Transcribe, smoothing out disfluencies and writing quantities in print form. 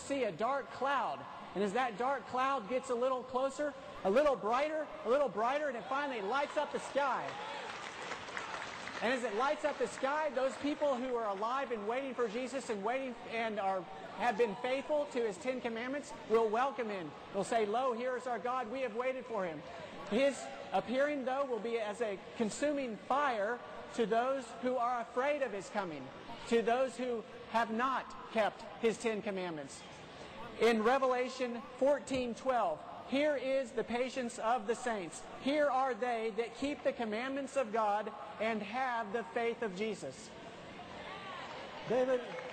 see a dark cloud. And as that dark cloud gets a little closer, a little brighter, and it finally lights up the sky. And as it lights up the sky, those people who are alive and waiting for Jesus and have been faithful to His 10 Commandments will welcome Him. They'll say, "Lo, here is our God. We have waited for Him." His appearing, though, will be as a consuming fire to those who are afraid of His coming, to those who have not kept His 10 Commandments. In Revelation 14:12, here is the patience of the saints. Here are they that keep the commandments of God and have the faith of Jesus. David,